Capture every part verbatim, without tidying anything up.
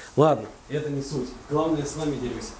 Ладно, это не суть. Главное, с вами делюсь.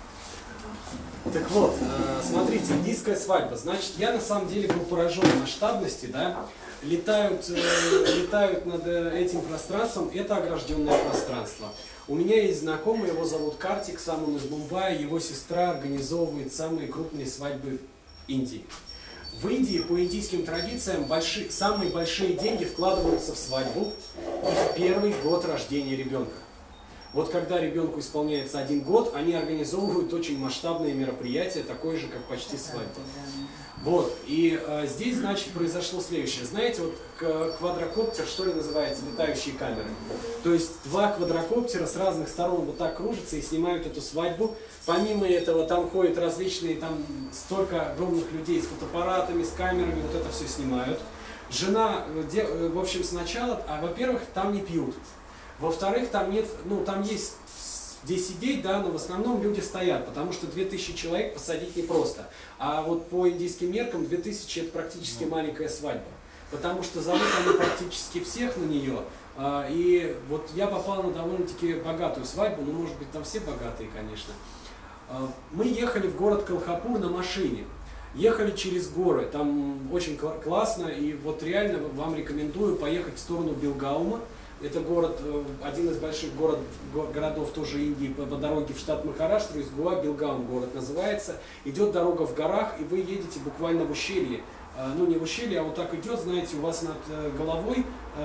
Так вот, смотрите, индийская свадьба. Значит, я на самом деле был поражен масштабностью, да. Летают, летают над этим пространством, это огражденное пространство. У меня есть знакомый, его зовут Картик, сам он из Мумбаи, его сестра организовывает самые крупные свадьбы Индии. В Индии по индийским традициям большие, самые большие деньги вкладываются в свадьбу и в первый год рождения ребенка. Вот когда ребенку исполняется один год, они организовывают очень масштабные мероприятия, такое же, как почти свадьба. Вот, и э, здесь, значит, произошло следующее. Знаете, вот квадрокоптер, что ли, называется, летающие камеры. То есть два квадрокоптера с разных сторон вот так кружатся и снимают эту свадьбу. Помимо этого, там ходят различные, там столько огромных людей с фотоаппаратами, с камерами, вот это все снимают. Жена, в общем, сначала, а во-первых, там не пьют. Во-вторых, там нет, ну, там есть где сидеть, да, но в основном люди стоят, потому что две тысячи человек посадить непросто. А вот по индийским меркам две тысячи это практически маленькая свадьба. Потому что зовут они практически всех на нее. И вот я попал на довольно-таки богатую свадьбу, ну, может быть, там все богатые, конечно. Мы ехали в город Колхапур на машине. Ехали через горы, там очень классно, и вот реально вам рекомендую поехать в сторону Белгаума. Это город, один из больших город, городов тоже Индии, по дороге в штат Махараштру, из Гоа, Белгаум город называется. Идет дорога в горах, и вы едете буквально в ущелье. Ну не в ущелье, а вот так идет, знаете, у вас над головой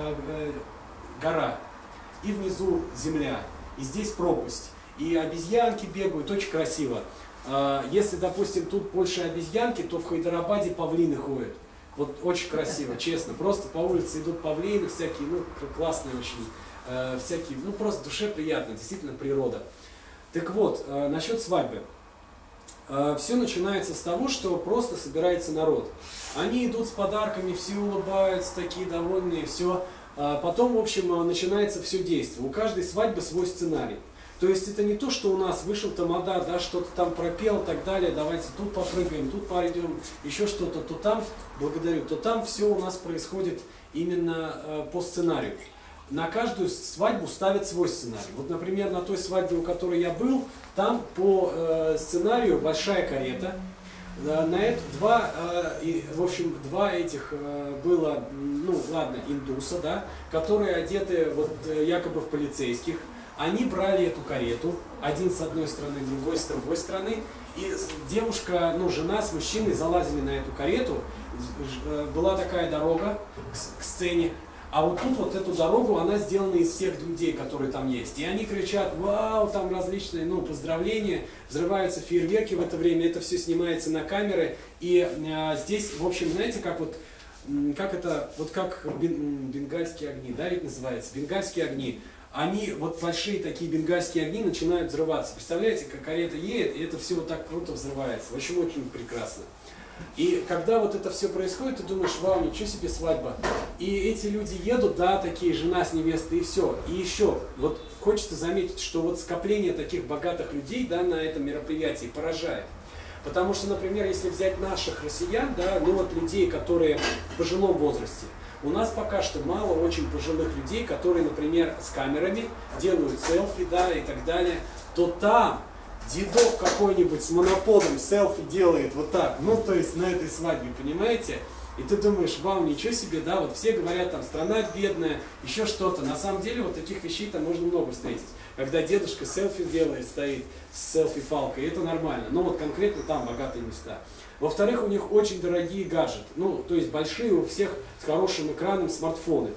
гора, и внизу земля, и здесь пропасть. И обезьянки бегают, очень красиво. Если, допустим, тут больше обезьянки, то в Хайдарабаде павлины ходят. Вот очень красиво, честно. Просто по улице идут павлины всякие, ну, классные очень, э, всякие, ну, просто душе приятно, действительно природа. Так вот, э, насчет свадьбы. Э, все начинается с того, что просто собирается народ. Они идут с подарками, все улыбаются, такие довольные, все. Э, потом, в общем, начинается все действие. У каждой свадьбы свой сценарий. То есть это не то, что у нас вышел тамада, да, что-то там пропел и так далее, давайте тут попрыгаем, тут пойдем, еще что-то, то там, благодарю, то там все у нас происходит именно э, по сценарию. На каждую свадьбу ставят свой сценарий. Вот, например, на той свадьбе, у которой я был, там по э, сценарию большая карета. Э, на это два, э, и, в общем, два этих э, было, ну ладно, индуса, да, которые одеты вот э, якобы в полицейских. Они брали эту карету, один с одной стороны, другой с другой стороны, и девушка, ну, жена с мужчиной залазили на эту карету, была такая дорога к сцене, а вот тут вот эту дорогу, она сделана из всех людей, которые там есть. И они кричат, вау, там различные, ну, поздравления, взрываются фейерверки в это время, это все снимается на камеры, и а, здесь, в общем, знаете, как вот, как это, вот как бенгальские огни, да, ведь называется, бенгальские огни. Они, вот большие такие бенгальские огни начинают взрываться. Представляете, как карета едет, и это все вот так круто взрывается. В общем, очень прекрасно. И когда вот это все происходит, ты думаешь, вау, ничего себе свадьба. И эти люди едут, да, такие, жена с невестой, и все. И еще, вот хочется заметить, что вот скопление таких богатых людей, да, на этом мероприятии поражает. Потому что, например, если взять наших россиян, да, ну вот людей, которые в пожилом возрасте, у нас пока что мало очень пожилых людей, которые, например, с камерами делают селфи, да, и так далее, то там дедок какой-нибудь с моноподом селфи делает вот так, ну, то есть на этой свадьбе, понимаете? И ты думаешь, вау, ничего себе, да, вот все говорят, там, страна бедная, еще что-то. На самом деле, вот таких вещей там можно много встретить. Когда дедушка селфи делает, стоит с селфи-палкой, это нормально. Но вот конкретно там богатые места. Во-вторых, у них очень дорогие гаджеты. Ну, то есть большие у всех с хорошим экраном смартфоны.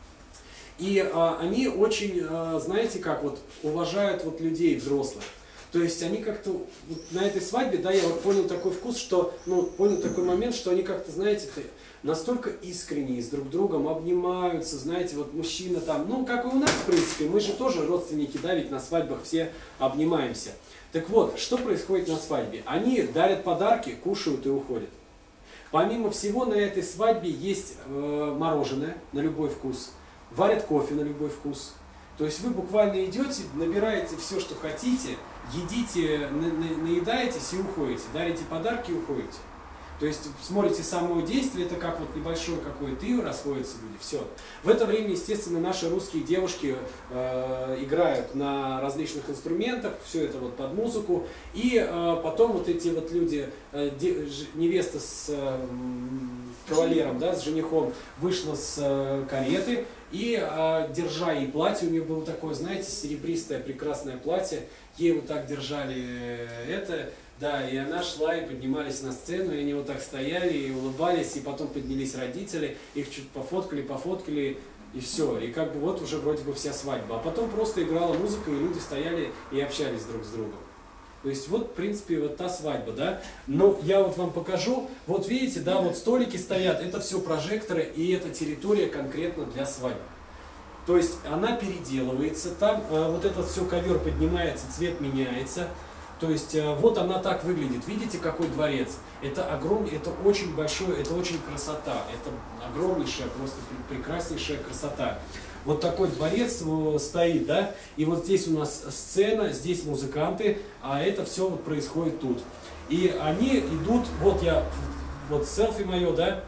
И а, они очень, а, знаете, как вот уважают вот людей взрослых. То есть они как-то вот на этой свадьбе, да, я вот понял такой вкус, что, ну, понял такой момент, что они как-то, знаете, настолько искренние, с друг другом обнимаются, знаете, вот мужчина там, ну, как и у нас, в принципе, мы же тоже родственники, да, ведь на свадьбах все обнимаемся. Так вот, что происходит на свадьбе? Они дарят подарки, кушают и уходят. Помимо всего, на этой свадьбе есть э, мороженое на любой вкус, варят кофе на любой вкус. То есть вы буквально идете, набираете все, что хотите, едите, на, на, наедаетесь и уходите, дарите подарки и уходите. То есть, смотрите, само действие, это как вот небольшое какое-то и расходятся люди, все. В это время, естественно, наши русские девушки э, играют на различных инструментах, все это вот под музыку, и э, потом вот эти вот люди, э, де, ж, невеста с э, кавалером, да, с женихом, вышла с э, кареты, и, э, держа ей платье, у нее было такое, знаете, серебристое прекрасное платье, ей вот так держали это. Да, и она шла, и поднимались на сцену, и они вот так стояли, и улыбались, и потом поднялись родители, их чуть пофоткали, пофоткали, и все. И как бы вот уже вроде бы вся свадьба. А потом просто играла музыка, и люди стояли и общались друг с другом. То есть вот, в принципе, вот та свадьба, да. Но я вот вам покажу, вот видите, да, вот столики стоят, это все прожекторы, и это территория конкретно для свадьбы. То есть она переделывается, там э, вот этот все ковер поднимается, цвет меняется. То есть вот она так выглядит. Видите, какой дворец? Это огромный, это очень большой, это очень красота. Это огромнейшая, просто прекраснейшая красота. Вот такой дворец стоит, да? И вот здесь у нас сцена, здесь музыканты, а это все вот происходит тут. И они идут, вот я, вот селфи мое, да?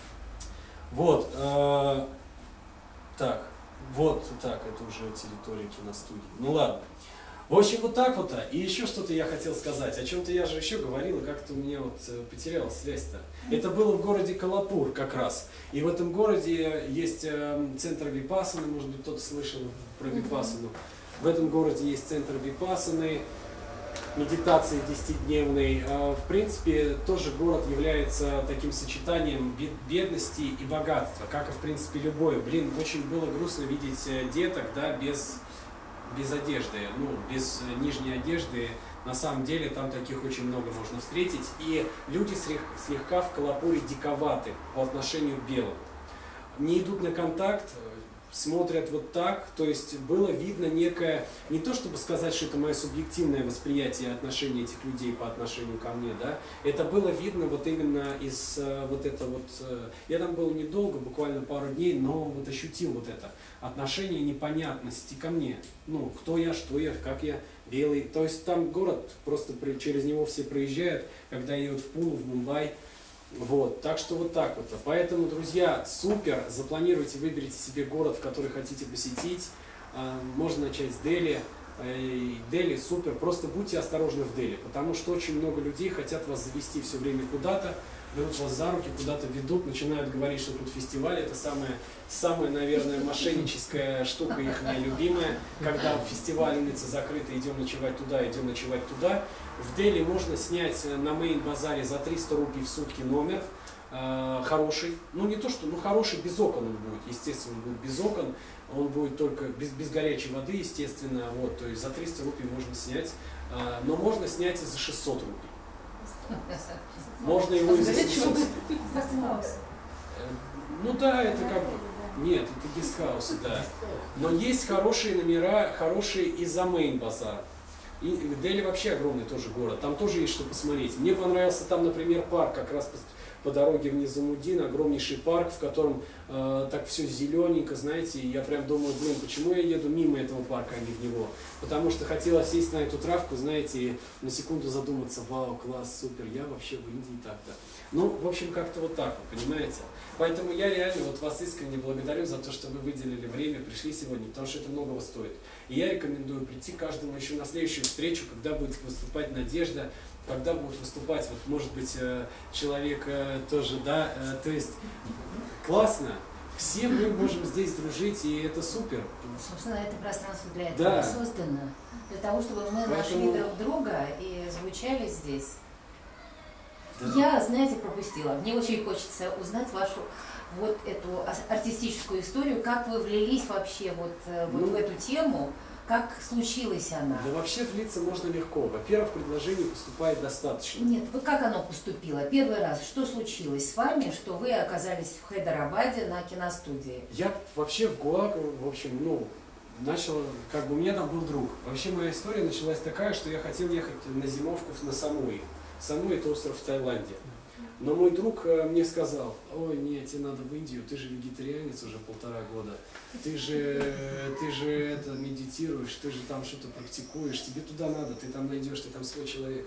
Вот, э, так, вот так, это уже территория киностудии. Ну ладно. В общем, вот так вот. И еще что-то я хотел сказать. О чем-то я же еще говорил, и как-то у меня вот потерялась связь-то. Это было в городе Коллапур как раз. И в этом городе есть центр випассаны, может быть, кто-то слышал про випассану. В этом городе есть центр випассаны, медитации десятидневной. В принципе, тоже город является таким сочетанием бедности и богатства, как и, в принципе, любое. Блин, очень было грустно видеть деток, да, без... без одежды, ну, без нижней одежды, на самом деле там таких очень много можно встретить. И люди слегка в Коллапуре диковаты по отношению к белым. Не идут на контакт, смотрят вот так, то есть было видно некое, не то чтобы сказать, что это мое субъективное восприятие отношений этих людей по отношению ко мне, да, это было видно вот именно из вот это вот, я там был недолго, буквально пару дней, но вот ощутил вот это отношение непонятности ко мне, ну, кто я, что я, как я, белый, то есть там город, просто через него все проезжают, когда едут в Пуну, в Мумбай. Вот, так что вот так вот. Поэтому, друзья, супер, запланируйте, выберите себе город, в который хотите посетить. Можно начать с Дели. Дели супер, просто будьте осторожны в Дели, потому что очень много людей хотят вас завести все время куда-то, берут вас за руки, куда-то ведут, начинают говорить, что тут фестиваль, это самая, самая, наверное, мошенническая штука, их любимая, когда фестиваль, улица закрыта, идем ночевать туда, идем ночевать туда. В Дели можно снять на мейн-базаре за триста рупий в сутки номер, э, хороший, ну не то что, ну хороший, без окон он будет, естественно, он будет без окон, он будет только без, без горячей воды, естественно, вот, то есть за триста рупий можно снять, э, но можно снять и за шестьсот рупий. Можно его и за семьсот. Ну да, это как бы, нет, это гестхаусы, да. Но есть хорошие номера, хорошие и за мейн-базар. И Дели вообще огромный тоже город, там тоже есть что посмотреть. Мне понравился там, например, парк, как раз по, по дороге в Низамудин, огромнейший парк, в котором э, так все зелененько, знаете, и я прям думаю, блин, почему я еду мимо этого парка, а не в него? Потому что хотела сесть на эту травку, знаете, и на секунду задуматься, вау, класс, супер, я вообще в Индии так-то. Ну, в общем, как-то вот так, вы понимаете? Поэтому я реально вот вас искренне благодарю за то, что вы выделили время, пришли сегодня, потому что это многого стоит. И я рекомендую прийти каждому еще на следующую встречу, когда будет выступать Надежда, когда будет выступать, вот, может быть, человек тоже, да, то есть классно. Все мы можем здесь дружить, и это супер. Собственно, это пространство для этого да. создано, для того, чтобы мы Поэтому... нашли друг друга и звучали здесь. Да. Я, знаете, пропустила. Мне очень хочется узнать вашу вот эту артистическую историю, как вы влились вообще вот, вот ну, в эту тему, как случилась она. Да вообще влиться можно легко. Во-первых, предложений поступает достаточно. Нет, вы как оно поступило? Первый раз, что случилось с вами, что вы оказались в Хайдарабаде на киностудии? Я вообще в ГУЛАГ, в общем, ну, начал, как бы у меня там был друг. Вообще моя история началась такая, что я хотел ехать на зимовку на Самуи. Самуи — это остров в Таиланде. Но мой друг мне сказал: ой, нет, тебе надо в Индию, ты же вегетарианец уже полтора года, ты же, ты же это, медитируешь, ты же там что-то практикуешь, тебе туда надо, ты там найдешь, ты там свой человек.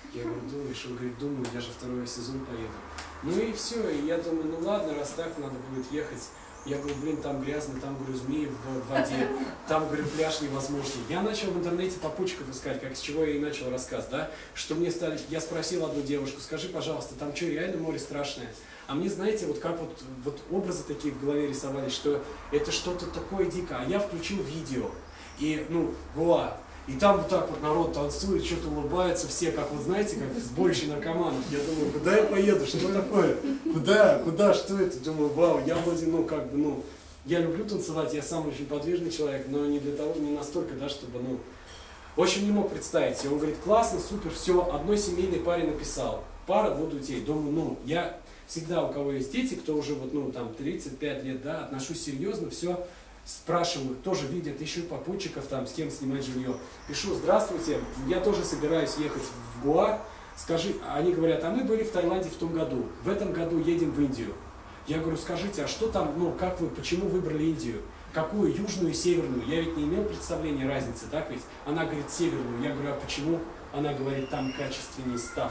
Я говорю, думаешь? Он говорит, думаю, я же второй сезон поеду. Ну и все, и я думаю, ну ладно, раз так, надо будет ехать. Я говорю, блин, там грязно, там, говорю, змеи в, в воде, там, говорю, пляж невозможный. Я начал в интернете попутчиков искать, как с чего я и начал рассказ, да, что мне стали, я спросил одну девушку, скажи, пожалуйста, там что, реально море страшное? А мне, знаете, вот как вот, вот образы такие в голове рисовались, что это что-то такое дикое. А я включил видео, и, ну, Гоа. И там вот так вот народ танцует, что-то улыбается, все, как вы знаете, как сборище наркоманов. Я думаю, куда я поеду, что такое? Куда, куда, что это? Думаю, вау, я вроде, ну, как бы, ну, я люблю танцевать, я сам очень подвижный человек, но не для того, не настолько, да, чтобы, ну, в общем, не мог представить. И он говорит, классно, супер, все, одной семейной паре написал, пара, двух детей. Думаю, ну, я всегда, у кого есть дети, кто уже, вот, ну, там, тридцать пять лет, да, отношусь серьезно, все. Спрашиваю, тоже видят, ищу попутчиков, там, с кем снимать жилье. Пишу, здравствуйте, я тоже собираюсь ехать в Гоа. Скажи, они говорят, а мы были в Таиланде в том году, в этом году едем в Индию. Я говорю, скажите, а что там, ну, как вы, почему выбрали Индию? Какую, южную и северную? Я ведь не имел представления разницы, так ведь? Она говорит, северную. Я говорю, а почему? Она говорит, там качественней став.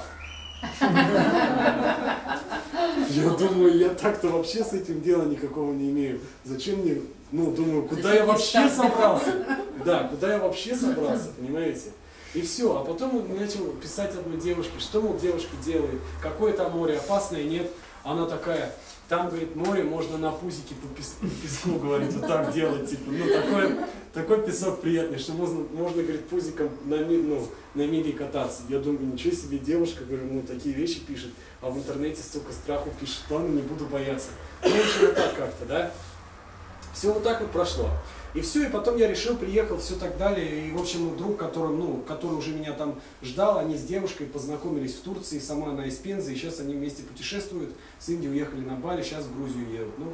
Я думаю, я так-то вообще с этим дела никакого не имею. Зачем мне, ну, думаю, куда я вообще собрался? Да, куда я вообще собрался, понимаете? И все, а потом он начал писать одной девушке, что, мол, девушка делает, какое там море, опасное, нет. Она такая, там, говорит, море можно на пузике по песку, песку, говорит, вот так делать, типа, ну, такой, такой песок приятный, что можно, можно, говорит, пузиком на, ну, на мили кататься. Я думаю, ничего себе, девушка, говорю, ну, такие вещи пишет, а в интернете столько страху пишет, ладно, не буду бояться. Ну, в общем, вот так как-то, да. Все вот так вот прошло. И все, и потом я решил, приехал, все так далее. И, в общем, друг, который, ну, который уже меня там ждал, они с девушкой познакомились в Турции, сама она из Пензы, и сейчас они вместе путешествуют, с Индии уехали на Бали, сейчас в Грузию едут. Ну,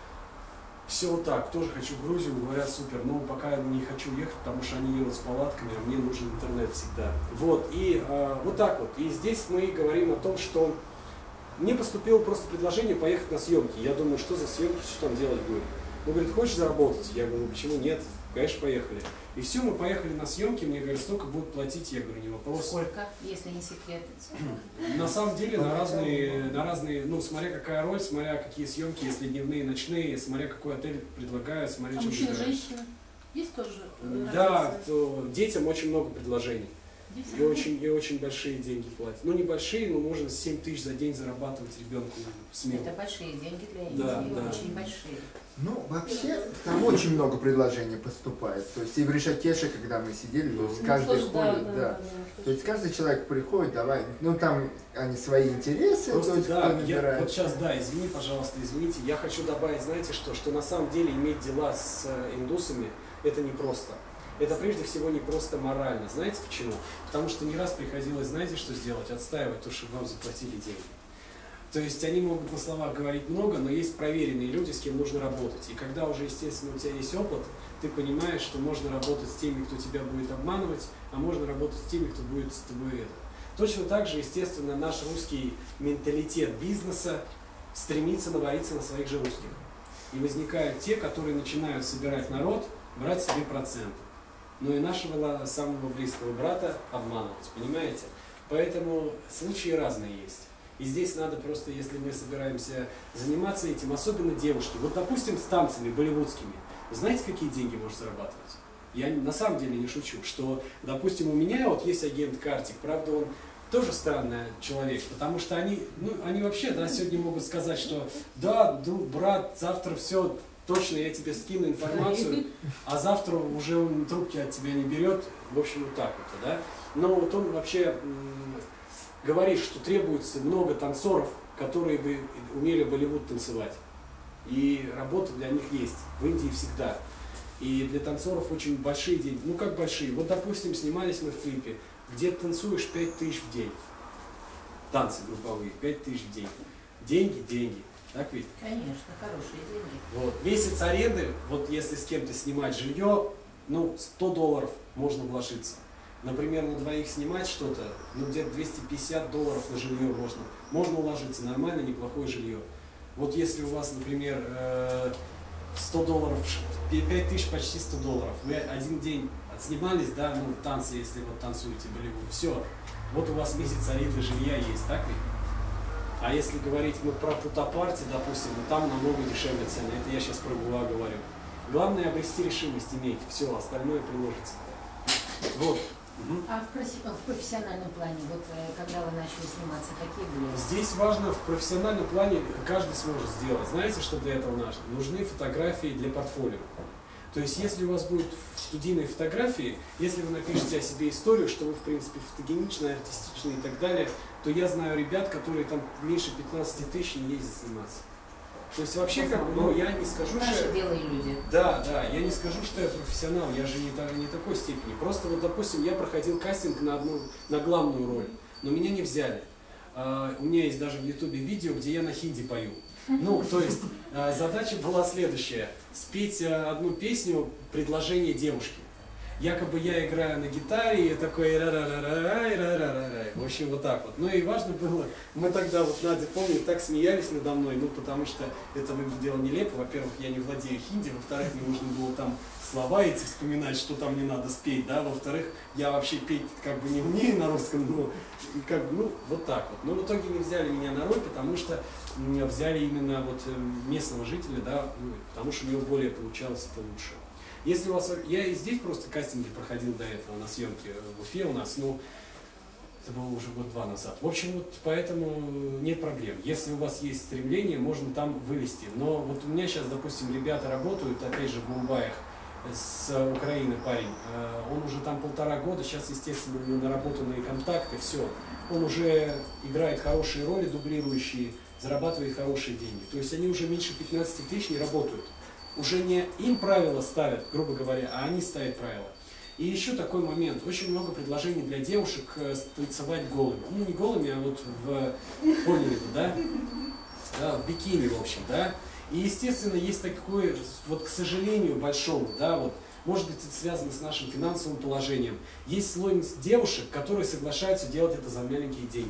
все вот так, тоже хочу в Грузию, говорят, супер, но пока не хочу ехать, потому что они едут с палатками, а мне нужен интернет всегда. Вот, и э, вот так вот. И здесь мы говорим о том, что мне поступило просто предложение поехать на съемки. Я думаю, что за съемки, что там делать будет. Он говорит, хочешь заработать? Я говорю, ну почему нет? Конечно, поехали. И все, мы поехали на съемки, мне говорят, столько будут платить, я говорю, не вопрос. Сколько, если не секрет? На самом деле, на разные, на разные, ну, смотря какая роль, смотря какие съемки, если дневные, ночные, смотря какой отель предлагают, смотря а чем мужчина, выбираешь. женщина? Есть тоже? Да, то детям очень много предложений. И очень, и очень большие деньги платят. Ну, небольшие, но можно семь тысяч за день зарабатывать ребенку смело. Это большие деньги для Индии, Да, да. очень большие. Ну, вообще, там очень много предложений поступает. То есть и в Ришикеше, когда мы сидели, то есть каждый Ну, да, ходит, да, да. да, да. То есть каждый человек приходит, давай, ну там они свои интересы, Просто то есть да, кто я, набирает. вот сейчас, да, извини, пожалуйста, извините, я хочу добавить, знаете что, что на самом деле иметь дела с э, индусами, это непросто. Это прежде всего не просто морально. Знаете почему? Потому что не раз приходилось, знаете, что сделать? Отстаивать то, что вам заплатили деньги. То есть они могут на словах говорить много, но есть проверенные люди, с кем нужно работать. И когда уже, естественно, у тебя есть опыт, ты понимаешь, что можно работать с теми, кто тебя будет обманывать, а можно работать с теми, кто будет с тобой это. Точно так же, естественно, наш русский менталитет бизнеса стремится навариться на своих же русских. И возникают те, которые начинают собирать народ, брать себе проценты. Но и нашего самого близкого брата обманывать, понимаете? Поэтому случаи разные есть. И здесь надо просто, если мы собираемся заниматься этим, особенно девушки, вот допустим с танцами болливудскими, знаете, какие деньги можно зарабатывать? Я на самом деле не шучу, что, допустим, у меня вот есть агент Картик, правда он тоже странный человек, потому что они, ну, они вообще, да, сегодня могут сказать, что да, друг, брат, завтра все, точно я тебе скину информацию, а завтра уже он трубки от тебя не берет, в общем, вот так вот, да. Но вот он вообще говорит, что требуется много танцоров, которые бы умели Болливуд танцевать. И работа для них есть, в Индии всегда. И для танцоров очень большие деньги. Ну как большие? Вот допустим, снимались мы в клипе, где танцуешь пять тысяч в день. Танцы групповые, пять тысяч в день. Деньги, деньги. Так ведь? Конечно, хорошие деньги. Вот. Месяц аренды, вот если с кем-то снимать жилье, ну сто долларов можно вложиться. Например, на двоих снимать что-то, ну где-то двести пятьдесят долларов на жилье можно. Можно уложиться, нормально, неплохое жилье. Вот если у вас, например, сто долларов, пять тысяч почти сто долларов, вы один день отснимались, да, ну, танцы, если вот танцуете, Болливуд, все, вот у вас месяц аренды жилья есть, так ведь? А если говорить мы про Путапарти, допустим, ну, там намного дешевле цены, это я сейчас про Гоа говорю. Главное обрести решимость иметь, все, остальное приложится. Вот. Угу. А в, профи в профессиональном плане, вот когда вы начали сниматься, какие были? Здесь важно в профессиональном плане, каждый сможет сделать. Знаете, что для этого нужно? Нужны фотографии для портфолио. То есть, если у вас будут студийные фотографии, если вы напишете о себе историю, что вы, в принципе, фотогеничны, артистичны и так далее, то я знаю ребят, которые там меньше пятнадцати тысяч не ездят сниматься. То есть, вообще, как бы, ну, я не скажу, Наши что... белые люди. Да, да, я не скажу, что я профессионал, я же не, не такой степени. Просто, вот, допустим, я проходил кастинг на одну, на главную роль, но меня не взяли. Uh, у меня есть даже в Ютубе видео, где я на хинди пою. Ну, то есть, uh, задача была следующая. Спеть uh, одну песню «Предложение девушки». Якобы я играю на гитаре, и такой ра-ра-ра-ра-ра, ра-ра-ра-ра. В общем, вот так вот. Ну и важно было, мы тогда, вот Надя, помню, так смеялись надо мной, ну потому что это выглядело нелепо. Во-первых, я не владею хинди, во-вторых, мне нужно было там слова эти вспоминать, что там мне надо спеть, да, во-вторых, я вообще петь как бы не умею на русском, но как бы, ну, вот так вот. Но в итоге не взяли меня на роль, потому что взяли именно вот местного жителя, да, ну, потому что у него более получалось это лучше. Если у вас, я и здесь просто кастинги проходил до этого на съемке в Уфе у нас, ну, это было уже год-два назад. В общем, вот поэтому нет проблем. Если у вас есть стремление, можно там вылезти. Но вот у меня сейчас, допустим, ребята работают, опять же, в Мумбаях, с Украины парень. Он уже там полтора года, сейчас, естественно, у него наработанные контакты, все. Он уже играет хорошие роли, дублирующие, зарабатывает хорошие деньги. То есть они уже меньше пятнадцати тысяч не работают. Уже не им правила ставят, грубо говоря, а они ставят правила. И еще такой момент. Очень много предложений для девушек танцевать голыми. Ну, не голыми, а вот в, поняли, да? Да, в бикини, в общем, да? И, естественно, есть такое, вот, к сожалению, большому, да, вот, может быть, это связано с нашим финансовым положением. Есть слой девушек, которые соглашаются делать это за маленькие деньги.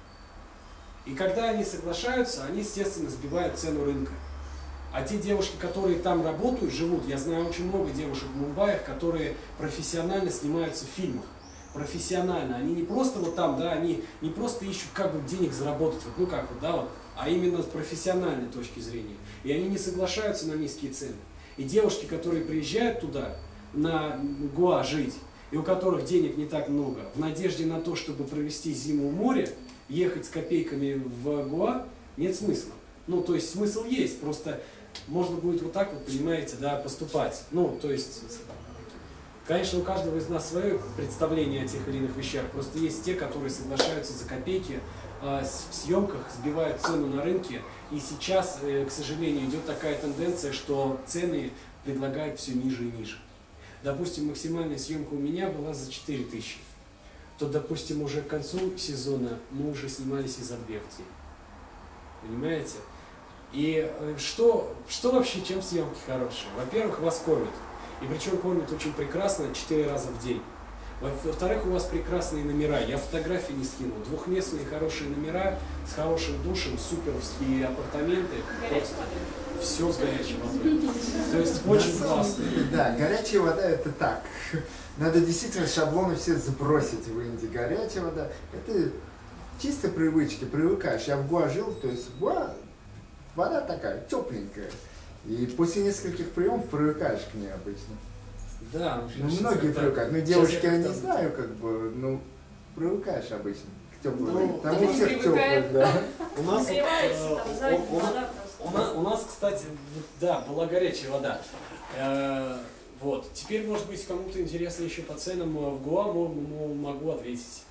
И когда они соглашаются, они, естественно, сбивают цену рынка. А те девушки, которые там работают, живут, я знаю очень много девушек в Мумбаях, которые профессионально снимаются в фильмах. Профессионально. Они не просто вот там, да, они не просто ищут, как бы денег заработать, вот, ну как вот, да, вот, а именно с профессиональной точки зрения. И они не соглашаются на низкие цены. И девушки, которые приезжают туда, на Гоа жить, и у которых денег не так много, в надежде на то, чтобы провести зиму в море, ехать с копейками в Гоа, нет смысла. Ну, то есть смысл есть, просто можно будет вот так вот, понимаете, да, поступать. Ну, то есть, конечно, у каждого из нас свое представление о тех или иных вещах. Просто есть те, которые соглашаются за копейки, э, в съемках сбивают цену на рынке. И сейчас, э, к сожалению, идет такая тенденция, что цены предлагают все ниже и ниже. Допустим, максимальная съемка у меня была за четыре тысячи. То, допустим, уже к концу сезона мы уже снимались и за две в день. Понимаете? И что, что вообще, чем съемки хорошие? Во-первых, вас кормят. И причем кормят очень прекрасно, четыре раза в день. Во-вторых, у вас прекрасные номера. Я фотографии не скинул. Двухместные хорошие номера с хорошим душем, суперские апартаменты. Все с горячей водой. То есть очень классно. Да, горячая вода это так. Надо действительно шаблоны все сбросить в Индии. Горячая вода это чисто привычки, привыкаешь. Я в Гоа жил, то есть Гоа вода такая, тепленькая. И после нескольких приемов привыкаешь к ней обычно. Да, ну, многие привыкают. Ну, девушки, я не знаю, как бы, ну, привыкаешь обычно к теплой воде. Там у всех теплых, да. У нас, э, у, у, у, нас, у нас, кстати, да, была горячая вода. Э, вот. Теперь, может быть, кому-то интересно еще по ценам в Гоа, могу ответить.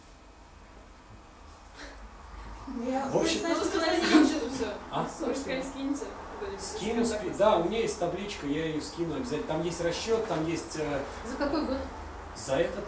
Я в общем, а? Скину, да, у меня есть табличка, я ее скину обязательно. Там есть расчет, там есть... Э, за какой год? За этот.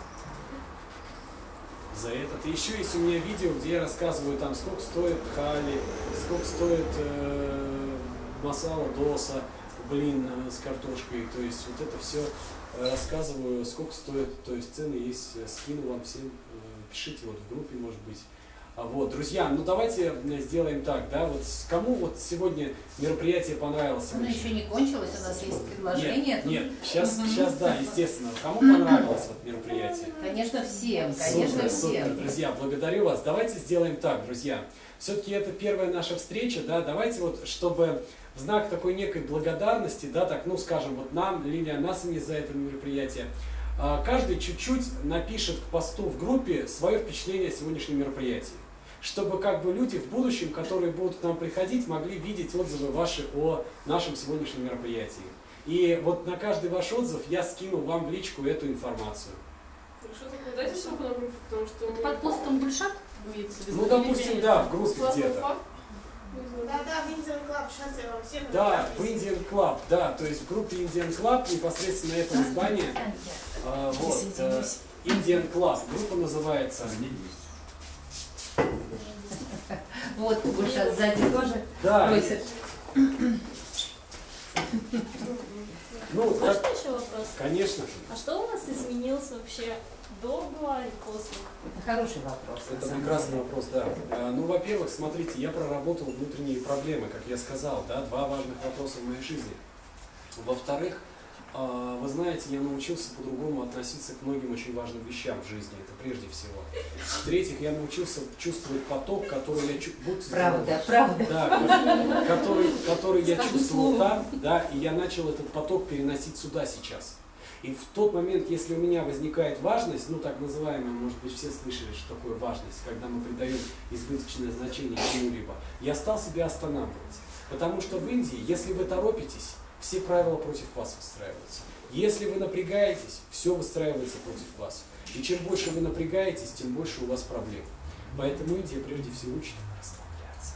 За этот. И еще есть у меня видео, где я рассказываю, там, сколько стоит хали, сколько стоит э, масала доса, блин, э, с картошкой. То есть вот это все э, рассказываю, сколько стоит, то есть цены есть, скину вам всем, э, пишите вот в группе, может быть. Вот, друзья, ну давайте сделаем так, да, вот кому вот сегодня мероприятие понравилось? Оно еще не кончилось, у нас есть предложение. Нет, нет, сейчас, сейчас, да, естественно. Кому понравилось вот мероприятие? Конечно, всем, конечно, Супер, всем. супер, друзья, благодарю вас. Давайте сделаем так, друзья. Все-таки это первая наша встреча, да, давайте вот, чтобы в знак такой некой благодарности, да, так, ну, скажем, вот нам, Лилия Анасовне за это мероприятие, каждый чуть-чуть напишет к посту в группе свое впечатление о сегодняшнем мероприятии. Чтобы как бы люди в будущем, которые будут к нам приходить, могли видеть отзывы ваши о нашем сегодняшнем мероприятии. И вот на каждый ваш отзыв я скину вам в личку эту информацию. Хорошо, так дайте ссылку на группу, потому что... мы... Под постом Бульшак? Ну, допустим, да, в группе где-то. Да, да, в Indian Club, сейчас я вам всем Да, в Indian Club, да, то есть в группе Indian Club, непосредственно этого издания, а, вот, э, Indian Club, группа называется. Вот, Бульшак сзади тоже Да. просит. Ну, Можно так, еще вопрос? конечно. А что у нас изменилось вообще до была и после? Это хороший вопрос. на Это самом прекрасный деле. вопрос, да. А, Ну, во-первых, смотрите, я проработал внутренние проблемы, как я сказал, да, два важных вопроса в моей жизни. Во-вторых, а, вы знаете, я научился по-другому относиться к многим очень важным вещам в жизни, это прежде всего. В-третьих, я научился чувствовать поток, который я чувствую. Правда, правда. Да, который, который я Скажу чувствовал слово. там, да, и я начал этот поток переносить сюда сейчас. И в тот момент, если у меня возникает важность, ну так называемая, может быть, все слышали, что такое важность, когда мы придаем избыточное значение чему-либо, я стал себя останавливать. Потому что в Индии, если вы торопитесь, все правила против вас выстраиваются. Если вы напрягаетесь, все выстраивается против вас. И чем больше вы напрягаетесь, тем больше у вас проблем. Поэтому Индия прежде всего учит расслабляться.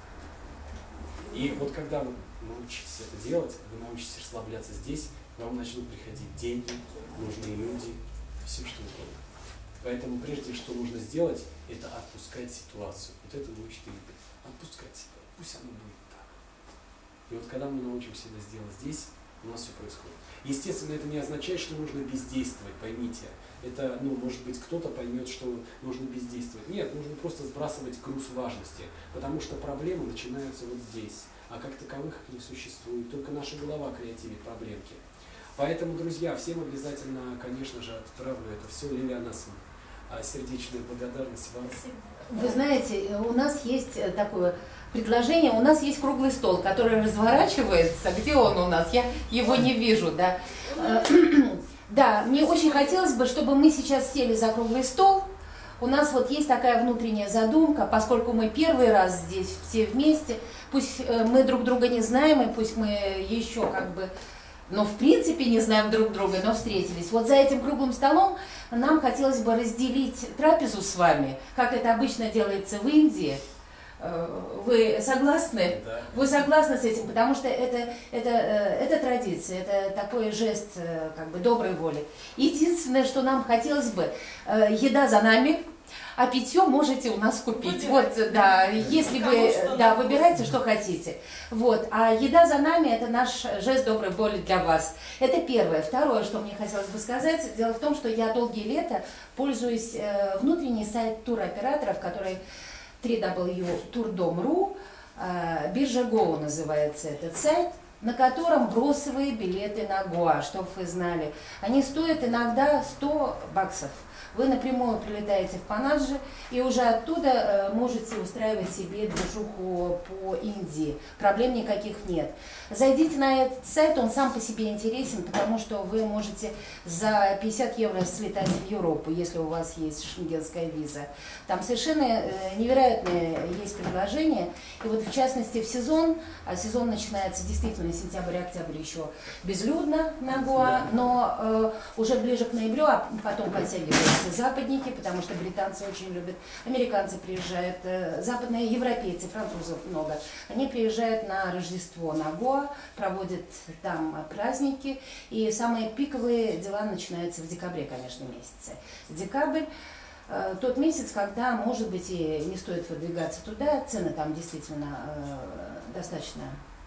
И вот когда вы научитесь это делать, вы научитесь расслабляться здесь, вам начнут приходить деньги, нужные люди, все что угодно. Поэтому прежде что нужно сделать, это отпускать ситуацию. Вот это мы учим. Отпускать ситуацию. Пусть оно будет так. И вот когда мы научимся это сделать здесь, у нас все происходит. Естественно, это не означает, что нужно бездействовать, поймите. Это, ну, может быть, кто-то поймет, что нужно бездействовать. Нет, нужно просто сбрасывать груз важности, потому что проблемы начинаются вот здесь, а как таковых их не существует. Только наша голова креативит проблемки. Поэтому, друзья, всем обязательно, конечно же, отправлю это все. Лилия Анасовна, сердечная благодарность вам. Вы знаете, у нас есть такое предложение, у нас есть круглый стол, который разворачивается. Где он у нас? Я его не вижу, да. Да, мне очень хотелось бы, чтобы мы сейчас сели за круглый стол. У нас вот есть такая внутренняя задумка, поскольку мы первый раз здесь все вместе, пусть мы друг друга не знаем, и пусть мы еще как бы, ну, в принципе, не знаем друг друга, но встретились. Вот за этим круглым столом нам хотелось бы разделить трапезу с вами, как это обычно делается в Индии. Вы согласны? Да. Вы согласны с этим? Потому что это, это, это традиция, это такой жест как бы доброй воли. Единственное, что нам хотелось бы, еда за нами, а питье можете у нас купить. Выбирайте. Вот, да, если вы, да, выбирайте, что хотите. Вот, а еда за нами – это наш жест доброй воли для вас. Это первое. Второе, что мне хотелось бы сказать, дело в том, что я долгие лета пользуюсь э, внутренний сайт туроператоров, который дабл ю дабл ю дабл ю точка турдом точка ру, э, биржа Go называется этот сайт, на котором бросовые билеты на Гоа, чтобы вы знали. Они стоят иногда сто баксов. Вы напрямую прилетаете в Панаджи и уже оттуда э, можете устраивать себе движуху по Индии. Проблем никаких нет. Зайдите на этот сайт, он сам по себе интересен, потому что вы можете за пятьдесят евро слетать в Европу, если у вас есть шенгенская виза. Там совершенно э, невероятные есть предложения. И вот в частности в сезон, а сезон начинается действительно сентябрь-октябрь еще безлюдно на Гоа, но э, уже ближе к ноябрю, а потом подтягиваются западники, потому что британцы очень любят, американцы приезжают, э, западные европейцы, французов много, они приезжают на Рождество на Гоа, проводят там праздники, и самые пиковые дела начинаются в декабре, конечно, месяце. Декабрь э, тот месяц, когда, может быть, и не стоит выдвигаться туда, цены там действительно э, достаточно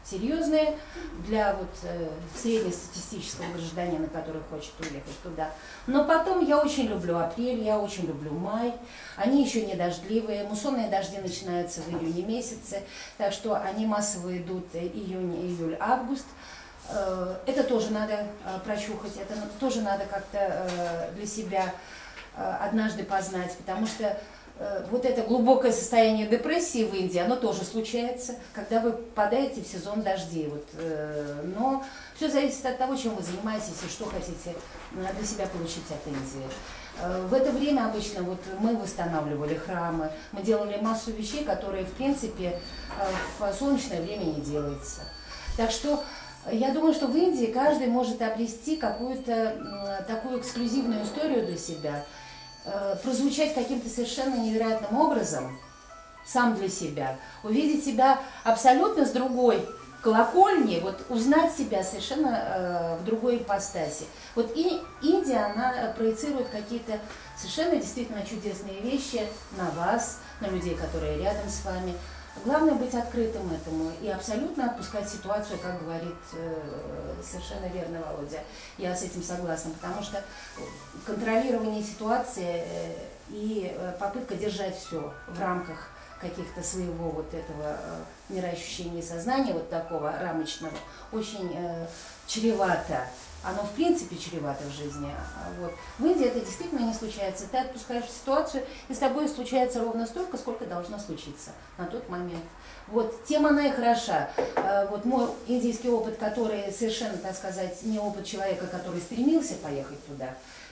серьезные для вот, э, среднестатистического гражданина, который хочет уехать туда. Но потом я очень люблю апрель, я очень люблю май. Они еще не дождливые, муссонные дожди начинаются в июне месяце, так что они массово идут июнь, июль, август. Э, это тоже надо э, прочухать, это тоже надо как-то э, для себя э, однажды познать, потому что вот это глубокое состояние депрессии в Индии, оно тоже случается, когда вы попадаете в сезон дождей. Вот, э, но все зависит от того, чем вы занимаетесь и что хотите для себя получить от Индии. Э, в это время обычно вот, мы восстанавливали храмы, мы делали массу вещей, которые в принципе э, в солнечное время не делается. Так что я думаю, что в Индии каждый может обрести какую-то э, такую эксклюзивную историю для себя, прозвучать каким-то совершенно невероятным образом, сам для себя, увидеть себя абсолютно с другой колокольни, вот узнать себя совершенно э, в другой ипостаси. Вот и Индия, она проецирует какие-то совершенно действительно чудесные вещи на вас, на людей, которые рядом с вами. Главное быть открытым этому и абсолютно отпускать ситуацию, как говорит э, совершенно верно Володя. Я с этим согласна, потому что контролирование ситуации э, и попытка держать все в рамках каких-то своего вот этого э, мироощущения сознания, вот такого рамочного, очень э, чревато. Оно в принципе чревато в жизни. Вот. В Индии это действительно не случается. Ты отпускаешь ситуацию, и с тобой случается ровно столько, сколько должно случиться на тот момент. Вот. Тем она и хороша. Вот мой индийский опыт, который совершенно, так сказать, не опыт человека, который стремился поехать туда.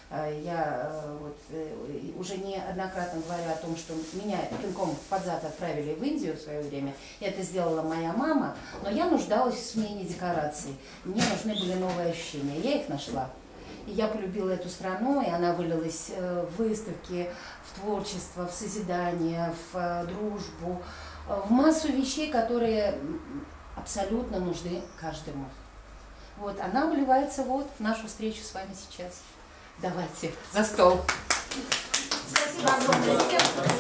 Я вот, уже неоднократно говорю о том, что меня пинком под зад отправили в Индию в свое время. Это сделала моя мама, но я нуждалась в смене декораций. Мне нужны были новые ощущения. Я их нашла. И я полюбила эту страну, и она вылилась в выставки, в творчество, в созидание, в дружбу, в массу вещей, которые абсолютно нужны каждому. Вот, она выливается вот в нашу встречу с вами сейчас. Давайте за стол. Спасибо огромное всем.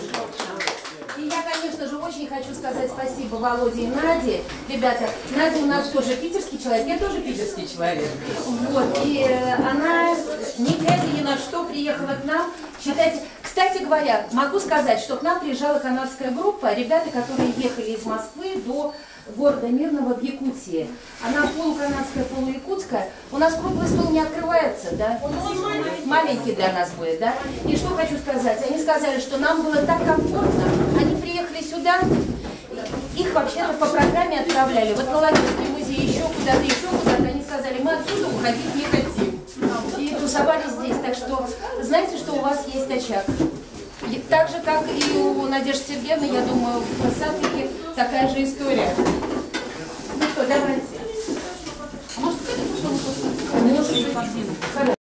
И я, конечно же, очень хочу сказать спасибо Володе и Наде. Ребята, Надя у нас тоже питерский человек, я тоже питерский человек. Вот, и она, не глядя ни на что, приехала к нам. Считайте, кстати говоря, могу сказать, что к нам приезжала канадская группа, ребята, которые ехали из Москвы до города Мирного в Якутии. Она полуканадская, полуякутская. У нас круглый стол не открывается, да? Маленький для нас будет, да? И что хочу сказать. Они сказали, что нам было так комфортно. Они приехали сюда, их вообще-то по программе отправляли. Вот на Латинский музей, еще куда-то, еще куда-то. Они сказали, мы отсюда уходить не хотим. И тусовались здесь. Так что знаете, что у вас есть очаг. И так же, как и у Надежды Сергеевны, я думаю, в Садке такая же история. Ну что, давайте. Может, кто-то пошел? Может,